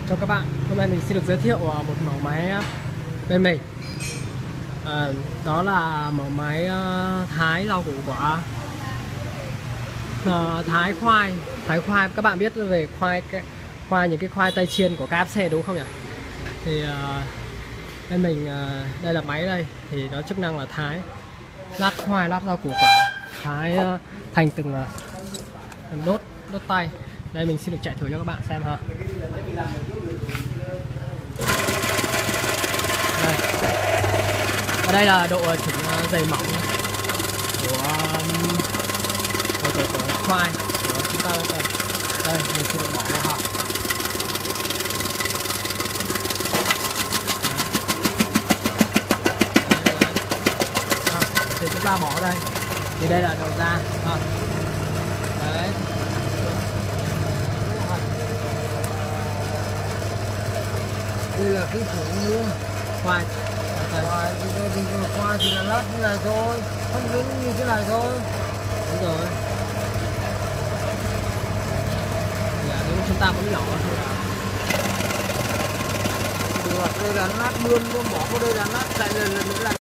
Chào các bạn, hôm nay mình xin được giới thiệu một mẫu máy bên mình. Đó là mẫu máy thái rau củ quả, thái khoai. Các bạn biết về khoai những cái khoai tây chiên của KFC đúng không nhỉ? Thì bên mình đây là máy đây, thì nó chức năng là thái lát khoai, lát rau củ quả, thái thành từng đốt tay. Đây mình xin được chạy thử cho các bạn xem ha. Đây. Ở đây là độ chỉnh dày mỏng của khoai của chúng ta đây. Đây mình sẽ bỏ vào hộp. Thì chúng ta bỏ đây. Thì đây là đầu ra. Đấy. Đây là cái củ luôn. Khoai. Khoai thì là lát như này thôi, không dính như thế này thôi. Đúng rồi. Nếu chúng ta muốn nhỏ thôi Được, đây là lát luôn, bỏ vào đây là lát chạy lần nữa là